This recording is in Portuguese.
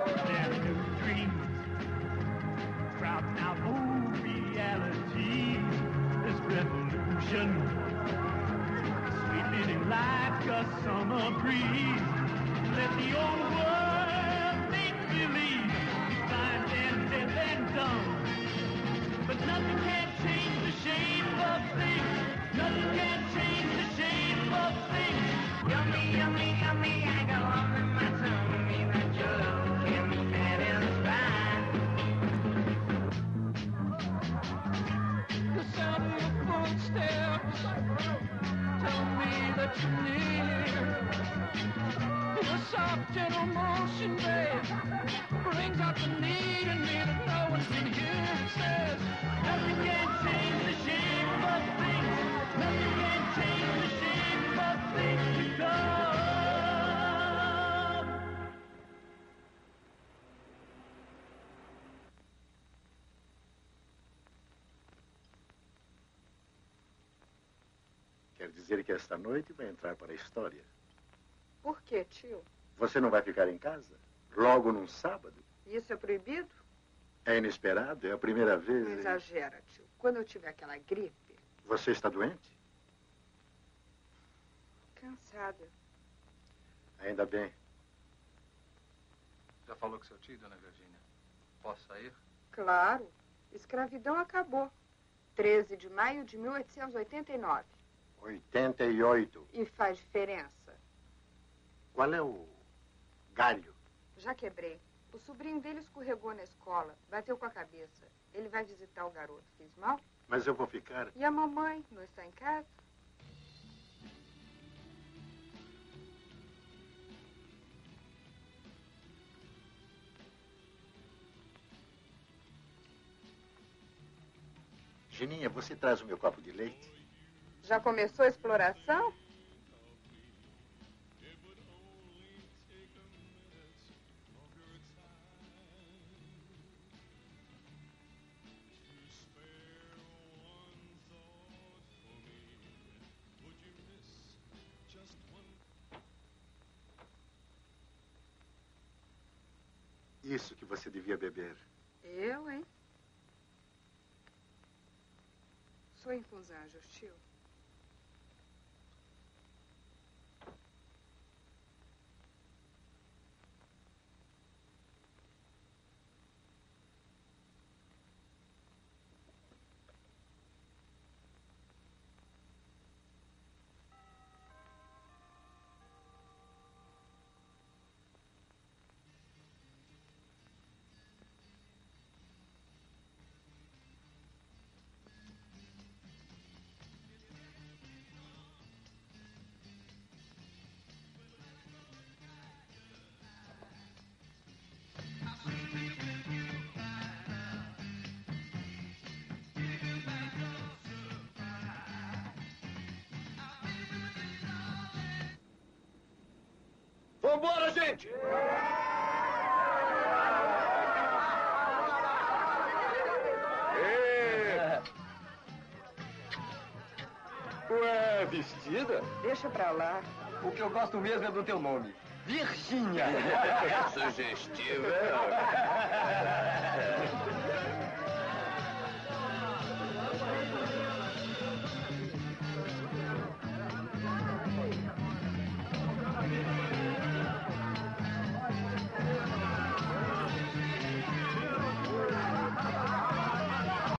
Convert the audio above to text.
Their new dreams crowding out old reality. This revolution sweeping in like a summer breeze. Let the old world make believe it's blind and deaf and dumb. But nothing can change the shape of things. Nothing can change the shape of things. Yummy, yummy, yummy, I go on in my tummy. That your love can satisfy. The sound of your footsteps tell me that you're near. Your soft, gentle motion, babe, brings out the need in me that no one can hear. It says, nothing can change the shape of things. Nothing can change the shape of things to come. Quer dizer que esta noite vai entrar para a história. Por quê, tio? Você não vai ficar em casa? Logo num sábado? Isso é proibido? É inesperado, é a primeira vez. Não exagera, tio. Quando eu tiver aquela gripe... Você está doente? Cansada. Ainda bem. Já falou com seu tio, dona Virgínia? Posso sair? Claro. Escravidão acabou. 13 de maio de 1889. 88. E faz diferença. Qual é o galho? Já quebrei. O sobrinho dele escorregou na escola. Bateu com a cabeça. Ele vai visitar o garoto. Fiz mal? Mas eu vou ficar. E a mamãe? Não está em casa? Geninha, você traz o meu copo de leite? Já começou a exploração? Isso que você devia beber. Eu, hein? Sonho com os anjos, tio. Vambora, gente! Ué, vestida? Deixa pra lá. O que eu gosto mesmo é do teu nome. Virgínia. Sugestiva.